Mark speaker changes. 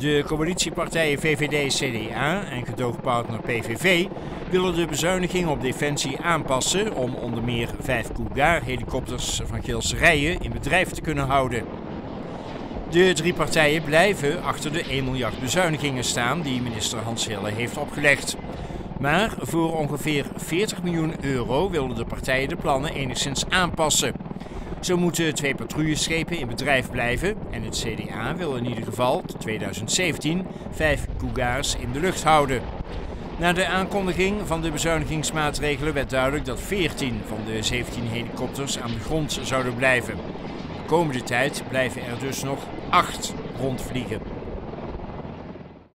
Speaker 1: De coalitiepartijen VVD, CDA en gedoogpartner PVV willen de bezuiniging op defensie aanpassen om onder meer 5 Cougar-helikopters van Gilserijen in bedrijf te kunnen houden. De 3 partijen blijven achter de 1 miljard bezuinigingen staan die minister Hans Hille heeft opgelegd. Maar voor ongeveer 40 miljoen euro willen de partijen de plannen enigszins aanpassen. Zo moeten 2 patrouilleschepen in bedrijf blijven en het CDA wil in ieder geval tot 2017 5 Cougars in de lucht houden. Na de aankondiging van de bezuinigingsmaatregelen werd duidelijk dat 14 van de 17 helikopters aan de grond zouden blijven. De komende tijd blijven er dus nog 8 rondvliegen.